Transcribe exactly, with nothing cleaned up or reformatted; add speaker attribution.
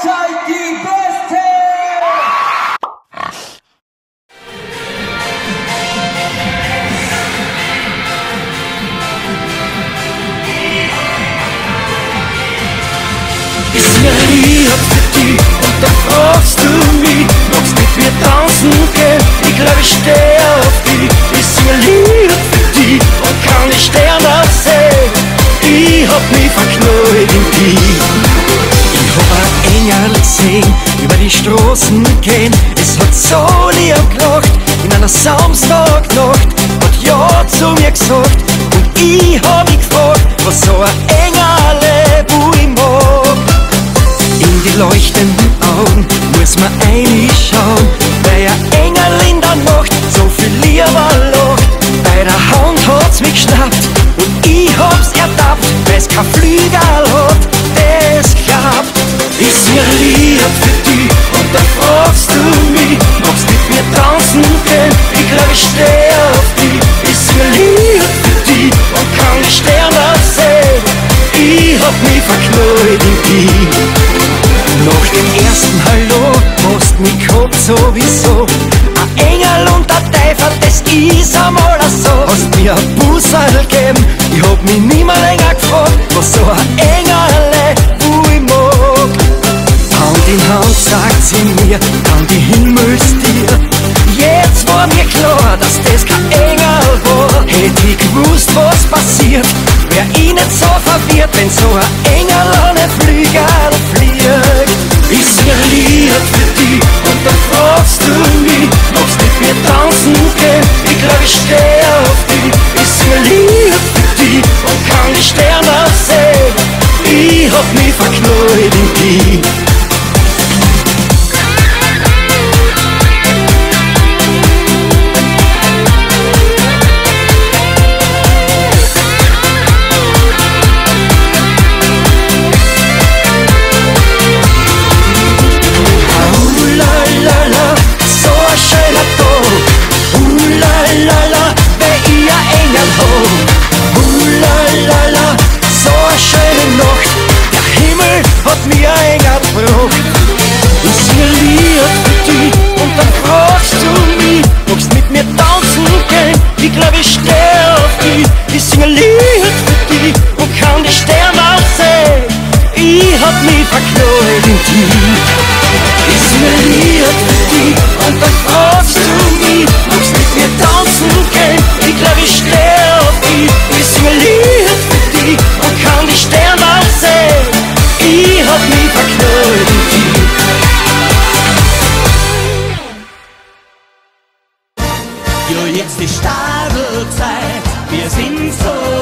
Speaker 1: seid die Beste!
Speaker 2: Ich singe ein Lied für dich und da fragst du mich, magst mit mir tanzen gehen? Ich glaube, ich stehe auf dich. Ich singe ein Lied für dich und kann die Sterne sehen. Ich hab mich verknallt in dich. Ich hab ein Engel gesehen, über die Straßen gehen. Es hat so lieb gelacht, in einer Samstagnacht. Hat ja zu mir gesagt und ich hab mich gefragt, was so ein Engel, wo ich mag. In die leuchtenden Augen muss man reinschauen, weil ein Engel in der Nacht so viel lieber lacht. Bei der Hand hat's mich geschnappt und ich hab's ertappt, weil's kein Flügel hat, das klappt. Ich sing ein Lied für dich und da fragst du mich, magst mit mir tanzen gehen? Ich glaub, ich steh auf dich. Ich sing ein Lied für dich und kann die Sterne sehen. Ich hab mich verknallt in dich. Nach dem ersten Hallo hast mich gehabt sowieso. Ein Engel und ein Teufel, das ist einmal so. Hast mir ein Busserl gegeben, ich hab mich nimmer länger gefragt, was so ein Engel, wo ich mag. Hand in Hand sagt sie mir, an die Himmelstier. Jetzt war mir klar, dass das kein Engel war. Hätt ich gewusst, was passiert, wär ich nicht so verwirrt, wenn so ein Engel an den Flügel fliegt. Ich sing ein Lied für dich und dann fragst du mich, magst mit mir tanzen gehen? Ich glaub, ich steh auf dich. Ich sing ein Lied für dich und kann die Sterne sehen. Ich hab mich verknallt in dich. Mir ein Engel gebracht. Ich sing ein Lied für dich und dann fragst du mich, magst mit mir tanzen gehen? Ich glaub, ich steh auf dich. Ich sing ein Lied für dich und kann die Sterne sehen. Ich hab mich verknallt in dich. Ich sing ein Lied für dich und dann fragst du mich, magst mit mir tanzen gehen? Ich glaub, ich steh auf dich. Ich sing ein Lied für dich und kann die Sterne sehen. Ich hab mich verknallt in dich.
Speaker 3: Jo, jetzt ist Stadelzeit, wir sind so